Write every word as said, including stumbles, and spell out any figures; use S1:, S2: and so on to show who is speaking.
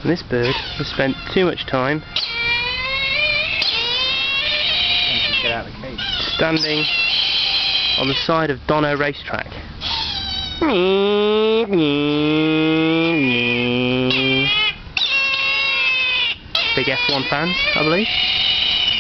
S1: And this bird has spent too much time
S2: Get out of the cage.
S1: standing on the side of Donno Racetrack. Big F one fans, I believe.